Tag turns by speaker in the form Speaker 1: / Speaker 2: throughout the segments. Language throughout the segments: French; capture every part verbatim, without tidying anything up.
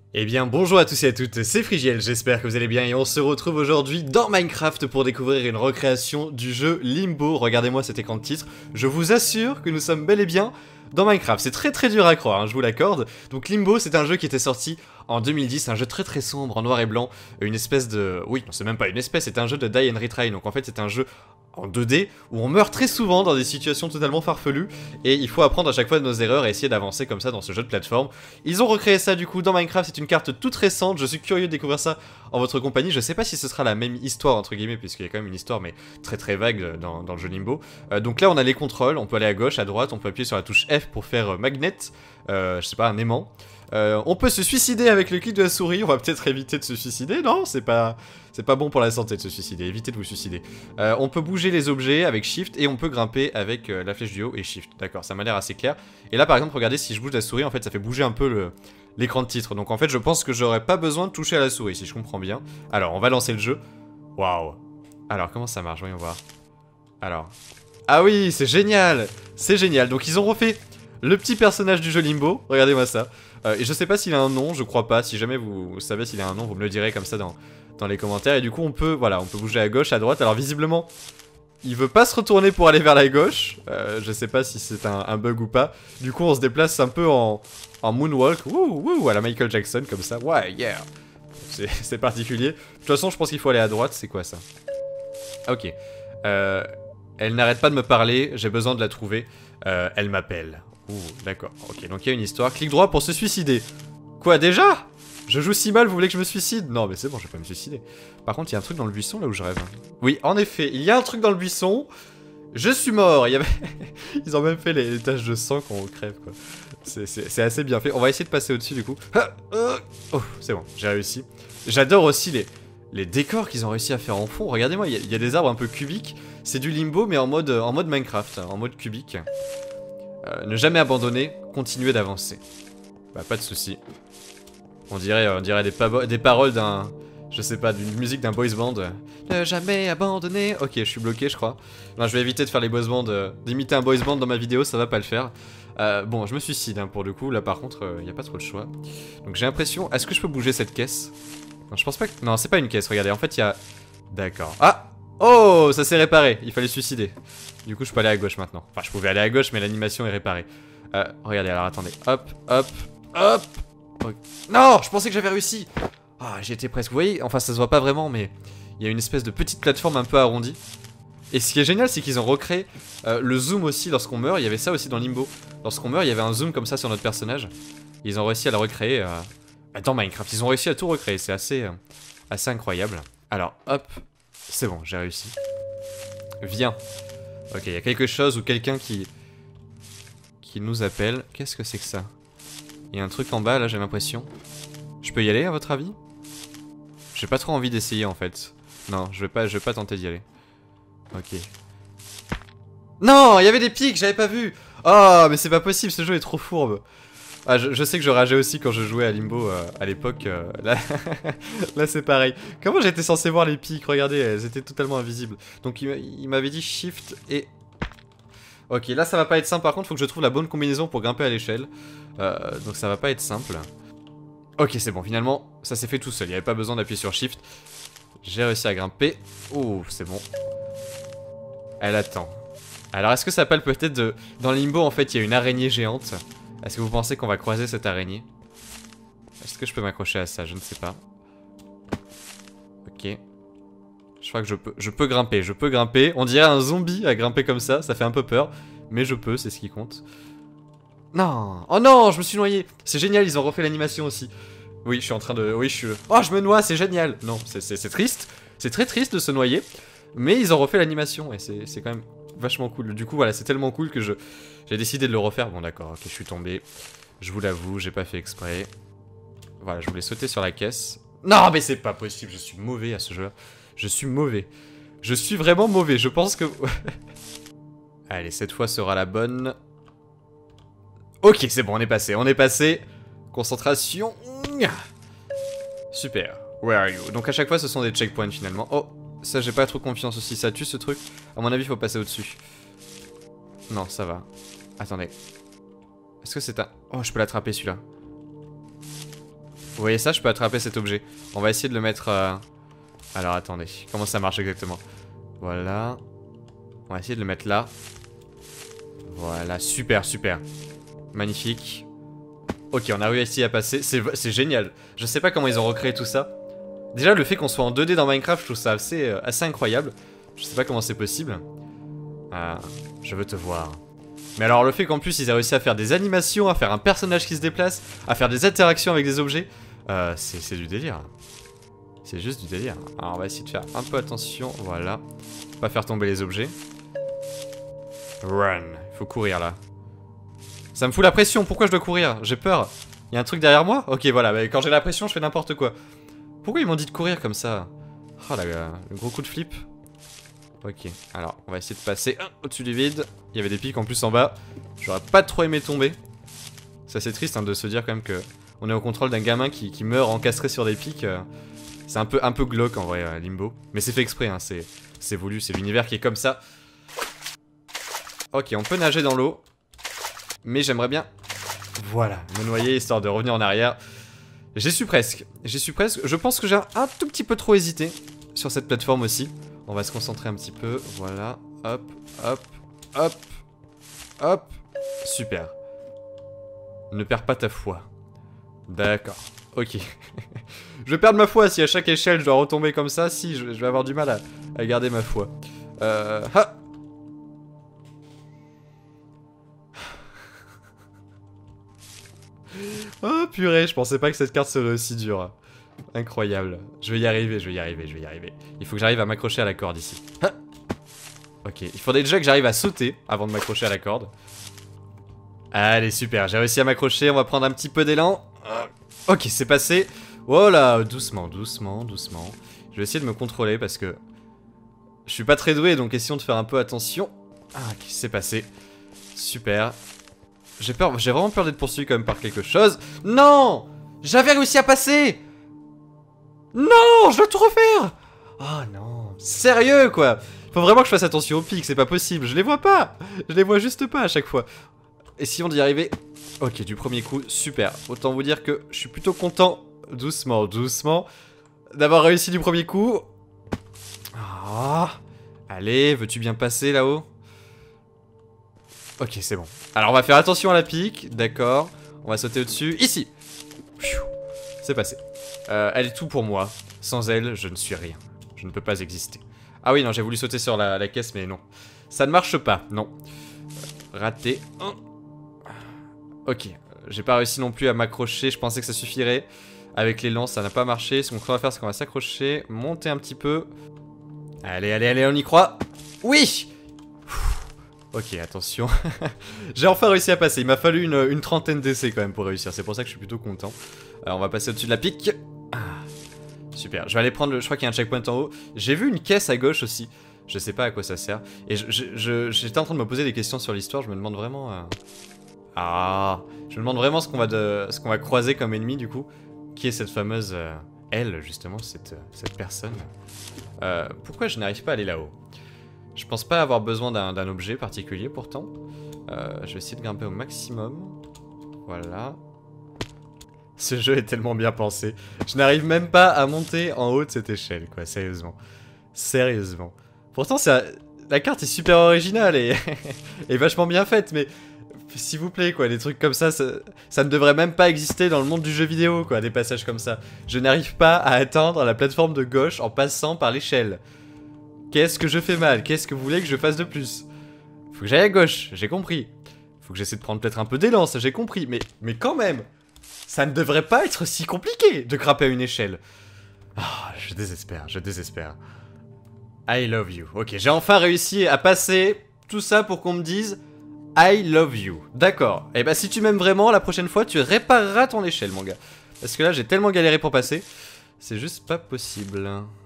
Speaker 1: Eh bien bonjour à tous et à toutes, c'est Frigiel, j'espère que vous allez bien et on se retrouve aujourd'hui dans Minecraft pour découvrir une recréation du jeu Limbo. Regardez-moi cet écran de titre, je vous assure que nous sommes bel et bien dans Minecraft. C'est très très dur à croire, hein, je vous l'accorde. Donc Limbo, c'est un jeu qui était sorti en deux mille dix, un jeu très très sombre en noir et blanc, une espèce de... Oui, non c'est même pas une espèce, c'est un jeu de die and retry, donc en fait c'est un jeu en deux D où on meurt très souvent dans des situations totalement farfelues et il faut apprendre à chaque fois de nos erreurs et essayer d'avancer comme ça dans ce jeu de plateforme. Ils ont recréé ça du coup dans Minecraft, c'est une carte toute récente, je suis curieux de découvrir ça en votre compagnie. Je sais pas si ce sera la même histoire entre guillemets puisqu'il y a quand même une histoire mais très très vague dans, dans le jeu Limbo. Euh, donc là on a les contrôles, on peut aller à gauche, à droite, on peut appuyer sur la touche F pour faire euh, magnet, euh, je sais pas, un aimant. Euh, on peut se suicider avec le clic de la souris, on va peut-être éviter de se suicider, non, c'est pas... C'est pas bon pour la santé de se suicider, évitez de vous suicider. Euh, on peut bouger les objets avec Shift et on peut grimper avec euh, la flèche du haut et Shift. D'accord, ça m'a l'air assez clair. Et là par exemple, regardez, si je bouge la souris, en fait ça fait bouger un peu l'écran de titre. Donc en fait je pense que j'aurais pas besoin de toucher à la souris, si je comprends bien. Alors on va lancer le jeu. Waouh. Alors comment ça marche, voyons voir. Alors... Ah oui, c'est génial. C'est génial, donc ils ont refait le petit personnage du jeu Limbo. Regardez-moi ça. Euh, et je sais pas s'il a un nom, je crois pas. Si jamais vous, vous savez s'il a un nom, vous me le direz comme ça dans... dans les commentaires. Et du coup on peut, voilà, on peut bouger à gauche, à droite. Alors visiblement il veut pas se retourner pour aller vers la gauche, euh, je sais pas si c'est un, un bug ou pas. Du coup on se déplace un peu en, en moonwalk, wouh wouh, à la Michael Jackson comme ça, ouais yeah. C'est particulier. De toute façon je pense qu'il faut aller à droite, c'est quoi ça? Ok, euh, elle n'arrête pas de me parler, j'ai besoin de la trouver. euh, Elle m'appelle, ouh d'accord, ok, donc il y a une histoire. Clic droit pour se suicider. Quoi déjà? Je joue si mal, vous voulez que je me suicide? Non mais c'est bon, je vais pas me suicider. Par contre il y a un truc dans le buisson là où je rêve. Oui en effet, il y a un truc dans le buisson. Je suis mort. Il y avait... Ils ont même fait les, les taches de sang quand on crève quoi. C'est assez bien fait. On va essayer de passer au dessus du coup. Oh c'est bon, j'ai réussi. J'adore aussi les, les décors qu'ils ont réussi à faire en fond. Regardez-moi, il y, y a des arbres un peu cubiques. C'est du Limbo mais en mode, en mode Minecraft, en mode cubique. euh, Ne jamais abandonner, continuer d'avancer. Bah pas de soucis. On dirait, on dirait des, des paroles d'un... Je sais pas, d'une musique d'un boys band. Ne jamais abandonner. Ok, je suis bloqué, je crois. Non, je vais éviter de faire les boys bands, euh, d'imiter un boys band dans ma vidéo, ça va pas le faire. Euh, bon, je me suicide, hein, pour le coup. Là, par contre, il euh, n'y a pas trop de choix. Donc j'ai l'impression... Est-ce que je peux bouger cette caisse? Non, je pense pas que... Non, c'est pas une caisse, regardez. En fait, il y a... D'accord. Ah! Oh! Ça s'est réparé. Il fallait se suicider. Du coup, je peux aller à gauche maintenant. Enfin, je pouvais aller à gauche, mais l'animation est réparée. Euh, regardez, alors attendez. Hop, hop, hop! Okay. Non, je pensais que j'avais réussi. Ah, j'y étais presque. Vous voyez, enfin ça se voit pas vraiment, mais il y a une espèce de petite plateforme un peu arrondie. Et ce qui est génial, c'est qu'ils ont recréé euh, le zoom aussi lorsqu'on meurt. Il y avait ça aussi dans Limbo. Lorsqu'on meurt, il y avait un zoom comme ça sur notre personnage. Ils ont réussi à le recréer euh, dans Minecraft. Ils ont réussi à tout recréer. C'est assez, euh, assez incroyable. Alors, hop, c'est bon, j'ai réussi. Viens. Ok, il y a quelque chose ou quelqu'un qui qui nous appelle. Qu'est-ce que c'est que ça? Il y a un truc en bas là, j'ai l'impression. Je peux y aller à votre avis? J'ai pas trop envie d'essayer en fait. Non, je vais pas, je vais pas tenter d'y aller. Ok. Non, il y avait des pics, j'avais pas vu. Oh, mais c'est pas possible, ce jeu est trop fourbe. Ah, je, je sais que je rageais aussi quand je jouais à Limbo euh, à l'époque. Euh, là, là c'est pareil. Comment j'étais censé voir les pics? Regardez, elles étaient totalement invisibles. Donc il m'avait dit Shift et... Ok, là ça va pas être simple, par contre faut que je trouve la bonne combinaison pour grimper à l'échelle. Euh, donc ça va pas être simple. Ok, c'est bon, finalement ça s'est fait tout seul, il n'y avait pas besoin d'appuyer sur Shift. J'ai réussi à grimper. Oh, c'est bon. Elle attend. Alors est-ce que ça parle peut-être de... Dans Limbo en fait il y a une araignée géante. Est-ce que vous pensez qu'on va croiser cette araignée? Est-ce que je peux m'accrocher à ça? Je ne sais pas. Ok. Je crois que je peux, je peux grimper, je peux grimper. On dirait un zombie à grimper comme ça, ça fait un peu peur. Mais je peux, c'est ce qui compte. Non! Oh non, je me suis noyé! C'est génial, ils ont refait l'animation aussi. Oui, je suis en train de... Oui, je suis... Oh, je me noie, c'est génial! Non, c'est triste. C'est très triste de se noyer. Mais ils ont refait l'animation et c'est quand même vachement cool. Du coup, voilà, c'est tellement cool que je... J'ai décidé de le refaire. Bon, d'accord, ok, je suis tombé. Je vous l'avoue, j'ai pas fait exprès. Voilà, je voulais sauter sur la caisse. Non, mais c'est pas possible, je suis mauvais à ce jeu-là. Je suis mauvais. Je suis vraiment mauvais, je pense que... Allez, cette fois sera la bonne. Ok, c'est bon, on est passé, on est passé. Concentration. Super. Where are you? Donc à chaque fois, ce sont des checkpoints finalement. Oh, ça j'ai pas trop confiance aussi, ça tue ce truc. À mon avis, faut passer au-dessus. Non, ça va. Attendez. Est-ce que c'est un... Oh, je peux l'attraper celui-là. Vous voyez ça, je peux attraper cet objet. On va essayer de le mettre... Euh... Alors attendez, comment ça marche exactement? Voilà. On va essayer de le mettre là. Voilà, super, super. Magnifique. Ok, on a réussi à passer, c'est génial. Je sais pas comment ils ont recréé tout ça. Déjà, le fait qu'on soit en deux D dans Minecraft, je trouve ça assez, euh, assez incroyable. Je sais pas comment c'est possible. Euh, je veux te voir. Mais alors, le fait qu'en plus, ils aient réussi à faire des animations, à faire un personnage qui se déplace, à faire des interactions avec des objets, euh, c'est du délire. C'est juste du délire. Alors, on va essayer de faire un peu attention, voilà. Pas faire tomber les objets. Run. Il faut courir, là. Ça me fout la pression, pourquoi je dois courir? J'ai peur. Il y a un truc derrière moi? Ok, voilà, bah, quand j'ai la pression, je fais n'importe quoi. Pourquoi ils m'ont dit de courir comme ça? Oh là là, le gros coup de flip. Ok, alors, on va essayer de passer hein, au-dessus du vide. Il y avait des pics en plus en bas. J'aurais pas trop aimé tomber. C'est assez triste hein, de se dire quand même que on est au contrôle d'un gamin qui, qui meurt encastré sur des pics. Euh, c'est un peu, un peu glauque en vrai, euh, Limbo. Mais c'est fait exprès, hein, c'est voulu, c'est l'univers qui est comme ça. Ok, on peut nager dans l'eau. Mais j'aimerais bien, voilà, me noyer histoire de revenir en arrière. J'y suis presque, j'y suis presque. Je pense que j'ai un tout petit peu trop hésité sur cette plateforme aussi. On va se concentrer un petit peu, voilà. Hop, hop, hop, hop. Super. Ne perds pas ta foi. D'accord, ok. Je vais perdre ma foi si à chaque échelle je dois retomber comme ça. Si, je, je vais avoir du mal à, à garder ma foi. Euh... Ha. Oh purée, je pensais pas que cette carte serait aussi dure. Incroyable. Je vais y arriver, je vais y arriver, je vais y arriver. Il faut que j'arrive à m'accrocher à la corde ici. Ah ok, il faudrait déjà que j'arrive à sauter avant de m'accrocher à la corde. Allez, super, j'ai réussi à m'accrocher, on va prendre un petit peu d'élan. Ok, c'est passé. Voilà, doucement, doucement, doucement. Je vais essayer de me contrôler parce que je suis pas très doué, donc essayons de faire un peu attention. Ah, ok, c'est passé. Super. J'ai peur, j'ai vraiment peur d'être poursuivi quand même par quelque chose. Non! J'avais réussi à passer! Non! Je dois tout refaire! Oh non! Sérieux quoi! Faut vraiment que je fasse attention aux pics, c'est pas possible, je les vois pas! Je les vois juste pas à chaque fois. Essayons d'y arriver. Ok, du premier coup, super. Autant vous dire que je suis plutôt content, doucement, doucement, d'avoir réussi du premier coup. Ah. Allez, veux-tu bien passer là-haut? Ok, c'est bon. Alors on va faire attention à la pique, d'accord. On va sauter au-dessus, ici. C'est passé. Euh, elle est tout pour moi. Sans elle, je ne suis rien. Je ne peux pas exister. Ah oui, non, j'ai voulu sauter sur la, la caisse, mais non. Ça ne marche pas, non. Euh, raté. Oh. Ok, j'ai pas réussi non plus à m'accrocher, je pensais que ça suffirait. Avec l'élan, ça n'a pas marché. Ce qu'on va faire, c'est qu'on va s'accrocher, monter un petit peu. Allez, allez, allez, on y croit. Oui! Ok, attention. J'ai enfin réussi à passer. Il m'a fallu une, une trentaine d'essais quand même pour réussir. C'est pour ça que je suis plutôt content. Alors, on va passer au-dessus de la pique. Ah, super. Je vais aller prendre le... Je crois qu'il y a un checkpoint en haut. J'ai vu une caisse à gauche aussi. Je sais pas à quoi ça sert. Et j'étais je, je, je, en train de me poser des questions sur l'histoire. Je me demande vraiment... Euh... Ah, je me demande vraiment ce qu'on va, de... ce qu'on va croiser comme ennemi du coup. Qui est cette fameuse... Euh... Elle, justement, cette, cette personne. Euh, pourquoi je n'arrive pas à aller là-haut? Je pense pas avoir besoin d'un objet particulier pourtant. Euh, je vais essayer de grimper au maximum. Voilà. Ce jeu est tellement bien pensé. Je n'arrive même pas à monter en haut de cette échelle, quoi, sérieusement. Sérieusement. Pourtant, ça, la carte est super originale et, et vachement bien faite, mais s'il vous plaît, quoi, des trucs comme ça, ça, ça ne devrait même pas exister dans le monde du jeu vidéo, quoi, des passages comme ça. Je n'arrive pas à atteindre la plateforme de gauche en passant par l'échelle. Qu'est-ce que je fais mal? Qu'est-ce que vous voulez que je fasse de plus? Faut que j'aille à gauche, j'ai compris. Faut que j'essaie de prendre peut-être un peu d'élan, ça j'ai compris. Mais, mais quand même, ça ne devrait pas être si compliqué de grimper à une échelle. Ah, oh, je désespère, je désespère. I love you. Ok, j'ai enfin réussi à passer tout ça pour qu'on me dise I love you. D'accord. Et bah si tu m'aimes vraiment, la prochaine fois, tu répareras ton échelle, mon gars. Parce que là, j'ai tellement galéré pour passer. C'est juste pas possible.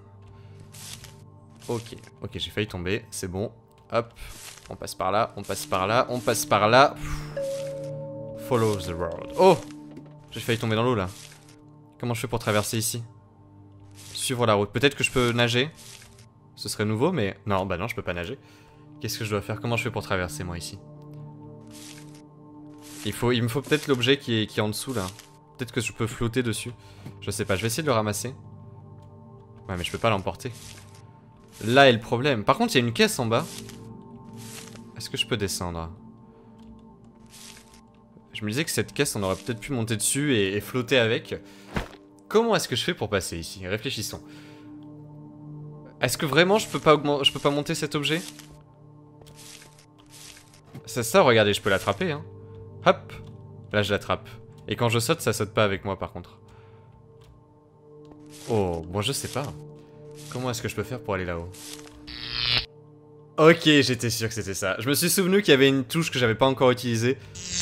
Speaker 1: Ok, ok, j'ai failli tomber, c'est bon. Hop, on passe par là, on passe par là, on passe par là. Follow the road. Oh! J'ai failli tomber dans l'eau là. Comment je fais pour traverser ici? Suivre la route. Peut-être que je peux nager. Ce serait nouveau, mais... Non, bah non, je peux pas nager. Qu'est-ce que je dois faire? Comment je fais pour traverser moi ici? Il faut, il me faut peut-être l'objet qui est, qui est en dessous là. Peut-être que je peux flotter dessus. Je sais pas, je vais essayer de le ramasser. Ouais, mais je peux pas l'emporter. Là est le problème. Par contre, il y a une caisse en bas. Est-ce que je peux descendre? Je me disais que cette caisse, on aurait peut-être pu monter dessus et, et flotter avec. Comment est-ce que je fais pour passer ici? Réfléchissons. Est-ce que vraiment je peux pas augmenter, je peux pas monter cet objet? C'est ça, regardez, je peux l'attraper, hein. Hop. Là, je l'attrape. Et quand je saute, ça saute pas avec moi, par contre. Oh, bon, je sais pas. Comment est-ce que je peux faire pour aller là-haut? Ok, j'étais sûr que c'était ça. Je me suis souvenu qu'il y avait une touche que j'avais pas encore utilisée.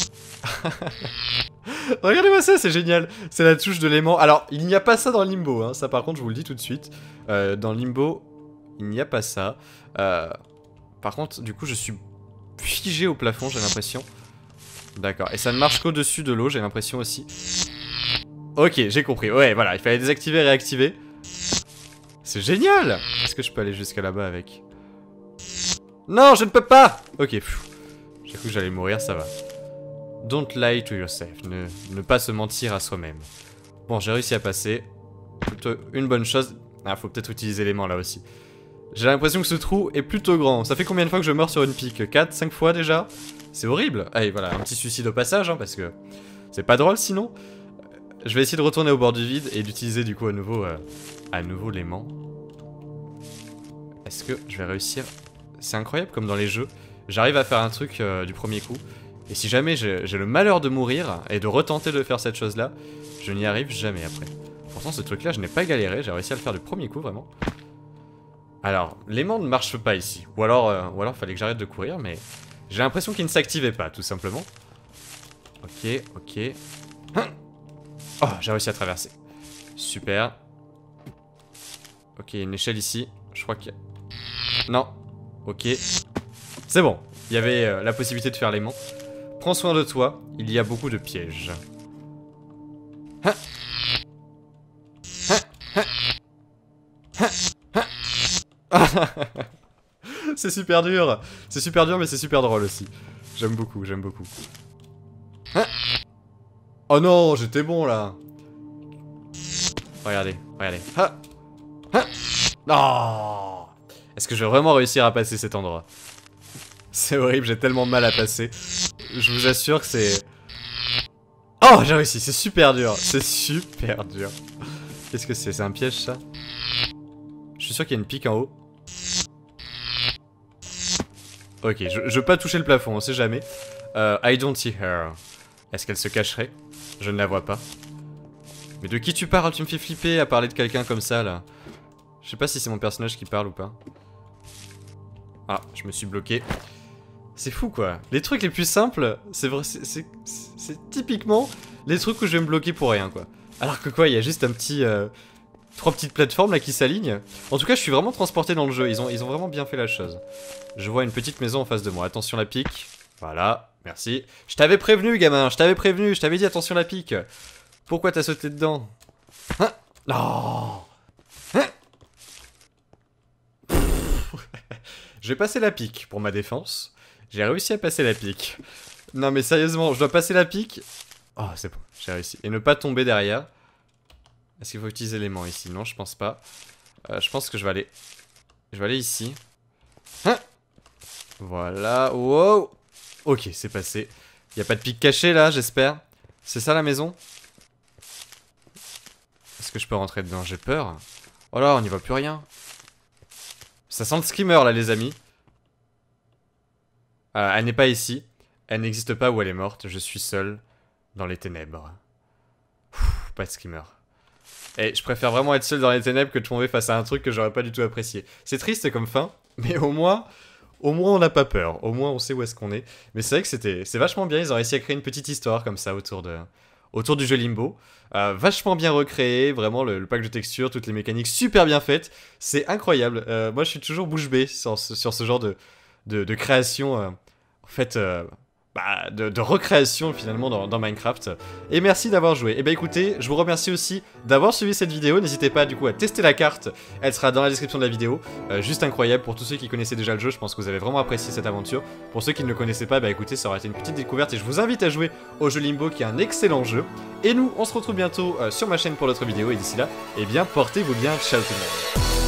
Speaker 1: Regardez-moi ça, c'est génial. C'est la touche de l'aimant. Alors, il n'y a pas ça dans Limbo, hein. Ça, par contre, je vous le dis tout de suite. Euh, dans Limbo, il n'y a pas ça. Euh, par contre, du coup, je suis figé au plafond, j'ai l'impression. D'accord. Et ça ne marche qu'au-dessus de l'eau, j'ai l'impression aussi. Ok, j'ai compris. Ouais, voilà, il fallait désactiver et réactiver. C'est génial. Est-ce que je peux aller jusqu'à là-bas avec? Non, je ne peux pas. Ok, j'ai cru que j'allais mourir, ça va. Don't lie to yourself. Ne, ne pas se mentir à soi-même. Bon, j'ai réussi à passer. Plutôt une bonne chose. Ah, faut peut-être utiliser l'aimant là aussi. J'ai l'impression que ce trou est plutôt grand. Ça fait combien de fois que je meurs sur une pique? quatre, cinq fois déjà? C'est horrible. Allez, voilà, un petit suicide au passage, hein, parce que c'est pas drôle sinon. Je vais essayer de retourner au bord du vide et d'utiliser du coup à nouveau, euh, à nouveau l'aimant. Est-ce que je vais réussir? C'est incroyable comme dans les jeux. J'arrive à faire un truc euh, du premier coup. Et si jamais j'ai le malheur de mourir et de retenter de faire cette chose-là, je n'y arrive jamais après. Pourtant ce truc-là, je n'ai pas galéré, j'ai réussi à le faire du premier coup, vraiment. Alors, l'aimant ne marche pas ici. Ou alors, euh, ou alors fallait que j'arrête de courir, mais j'ai l'impression qu'il ne s'activait pas, tout simplement. Ok, ok. Oh, j'ai réussi à traverser. Super. Ok, une échelle ici. Je crois qu'il y a... Non. Ok. C'est bon. Il y avait euh, la possibilité de faire l'aimant. Prends soin de toi, il y a beaucoup de pièges. Hein. Hein. Hein. Hein. C'est super dur. C'est super dur, mais c'est super drôle aussi. J'aime beaucoup, j'aime beaucoup. Hein. Oh non, j'étais bon là. Regardez, regardez. Hein. Hein. Oh. Est-ce que je vais vraiment réussir à passer cet endroit? C'est horrible, j'ai tellement de mal à passer. Je vous assure que c'est... Oh, j'ai réussi, c'est super dur. C'est super dur. Qu'est-ce que c'est? C'est un piège, ça? Je suis sûr qu'il y a une pique en haut. Ok, je, je veux pas toucher le plafond, on sait jamais. Euh, I don't see her. Est-ce qu'elle se cacherait? Je ne la vois pas. Mais de qui tu parles? Tu me fais flipper à parler de quelqu'un comme ça, là. Je sais pas si c'est mon personnage qui parle ou pas. Ah, je me suis bloqué. C'est fou quoi. Les trucs les plus simples, c'est vrai, c'est typiquement les trucs où je vais me bloquer pour rien quoi. Alors que quoi, il y a juste un petit, euh, trois petites plateformes là qui s'alignent. En tout cas, je suis vraiment transporté dans le jeu. Ils ont, ils ont vraiment bien fait la chose. Je vois une petite maison en face de moi. Attention la pique. Voilà, merci. Je t'avais prévenu, gamin. Je t'avais prévenu. Je t'avais dit attention la pique. Pourquoi t'as sauté dedans? Hein? Non. Hein? Je vais passer la pique pour ma défense. J'ai réussi à passer la pique. Non mais sérieusement, je dois passer la pique. Oh, c'est bon, j'ai réussi. Et ne pas tomber derrière. Est-ce qu'il faut utiliser l'aimant ici? Non, je pense pas. Euh, je pense que je vais aller... Je vais aller ici. Hein? Voilà, wow. Ok, c'est passé. Il n'y a pas de pique cachée là, j'espère. C'est ça la maison? Est-ce que je peux rentrer dedans? J'ai peur. Oh là, on n'y voit plus rien. Ça sent le screamer là les amis. Euh, elle n'est pas ici. Elle n'existe pas ou elle est morte. Je suis seul dans les ténèbres. Pff, pas de screamer. Et je préfère vraiment être seul dans les ténèbres que de tomber face à un truc que j'aurais pas du tout apprécié. C'est triste comme fin, mais au moins, au moins on n'a pas peur. Au moins on sait où est-ce qu'on est. Mais c'est vrai que c'était, c'est vachement bien. Ils ont réussi à créer une petite histoire comme ça autour de, autour du jeu Limbo. Euh, vachement bien recréé, vraiment le, le pack de textures, toutes les mécaniques super bien faites. C'est incroyable. Euh, moi je suis toujours bouche bée sur, sur ce genre de, de, de création. Euh, en fait, euh, bah, de, de recréation finalement dans, dans Minecraft. Et merci d'avoir joué. Et bah écoutez, je vous remercie aussi d'avoir suivi cette vidéo. N'hésitez pas du coup à tester la carte, elle sera dans la description de la vidéo. Euh, juste incroyable, pour tous ceux qui connaissaient déjà le jeu, je pense que vous avez vraiment apprécié cette aventure. Pour ceux qui ne le connaissaient pas, bah écoutez, ça aurait été une petite découverte et je vous invite à jouer au jeu Limbo qui est un excellent jeu. Et nous, on se retrouve bientôt euh, sur ma chaîne pour d'autres vidéos et d'ici là, eh bien portez-vous bien, ciao tout le monde.